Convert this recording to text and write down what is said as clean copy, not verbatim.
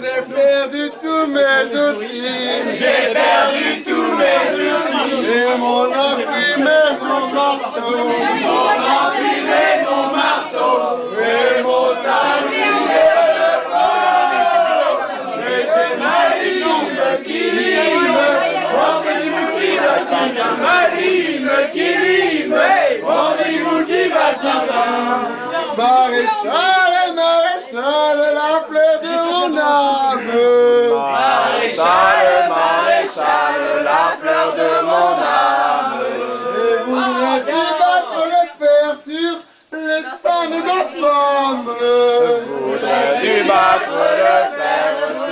j'ai perdu tous mes outils. J'ai perdu tous mes outils. Et mon enclume et mon marteau. Mon enclume et mon marteau. Et mon tablier de bord. Mais j'ai ma lime qui lime. Rendez-vous qui va bien. Ma lime qui lime. Rendez-vous qui va bien. Maréchal, maréchal, la fleur de mon âme. Maréchal, maréchal, la fleur de mon âme. Et voudrais-tu battre le fer sur les seins de ma femme? Voudrais-tu battre le fer sur